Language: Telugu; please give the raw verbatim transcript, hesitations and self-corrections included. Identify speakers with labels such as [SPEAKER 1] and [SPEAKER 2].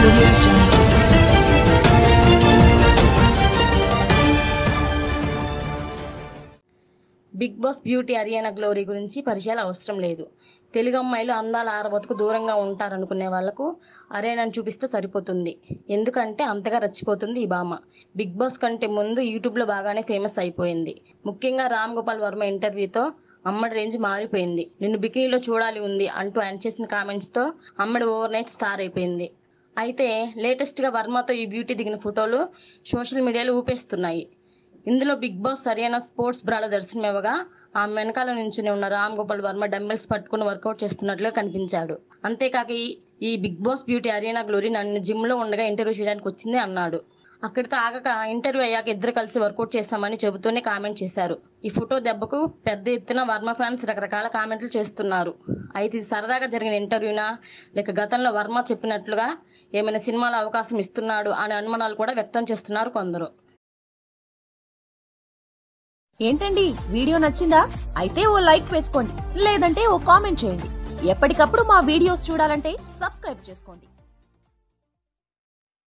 [SPEAKER 1] Audio Jungle.
[SPEAKER 2] Big Boss beauty Ariana Glory గురించి పరిచయాలు అవసరం లేదు. తెలుగు అమ్మాయిలు అందాల ఆరబోతకు దూరంగా ఉంటారనుకునే వాళ్లకు అరియానాను చూపిస్తే సరిపోతుంది. ఎందుకంటే అంతగా రచ్చిపోతుంది ఈ భామ. బిగ్ బాస్ కంటే ముందు యూట్యూబ్లో బాగానే ఫేమస్ అయిపోయింది. ముఖ్యంగా రామ్ గోపాల్ వర్మ ఇంటర్వ్యూతో అమ్మడి రేంజ్ మారిపోయింది. నిన్ను బికినీలో చూడాలి ఉంది అంటూ ఆయన చేసిన కామెంట్స్తో అమ్మడి ఓవర్ నైట్ స్టార్ అయిపోయింది. అయితే లేటెస్ట్గా వర్మతో ఈ బ్యూటీ దిగిన ఫోటోలు సోషల్ మీడియాలో ఊపేస్తున్నాయి. ఇందులో బిగ్ బాస్ అరియానా స్పోర్ట్స్ బ్రాలో దర్శనమివ్వగా ఆమె వెనకాల నుంచుని ఉన్న రామ్ గోపాల్ వర్మ డంబెల్స్ పట్టుకుని వర్కౌట్ చేస్తున్నట్లుగా కనిపించాడు. అంతేకాక ఈ Big Boss beauty Ariana Glory నన్ను జిమ్లో ఉండగా ఇంటర్వ్యూ చేయడానికి వచ్చింది అన్నాడు. అక్కడితో ఆగక ఇంటర్వ్యూ అయ్యాక ఇద్దరు కలిసి వర్కౌట్ చేస్తామని చెబుతూనే కామెంట్ చేశారు. ఈ ఫోటో దెబ్బకు పెద్ద ఎత్తున వర్మ ఫ్యాన్స్ రకరకాల కామెంట్లు చేస్తున్నారు. అయితే ఇది సరదాగా జరిగిన ఇంటర్వ్యూనా లేక గతంలో వర్మ చెప్పినట్లుగా ఏమైనా సినిమాలో అవకాశం ఇస్తున్నాడు అనే అనుమానాలు కూడా వ్యక్తం చేస్తున్నారు కొందరు.
[SPEAKER 3] ఏంటండి వీడియో నచ్చిందా? అయితే ఓ లైక్ వేసుకోండి, లేదంటే ఓ కామెంట్ చేయండి. ఎప్పటికప్పుడు మా వీడియోస్ చూడాలంటే సబ్స్క్రైబ్ చేసుకోండి.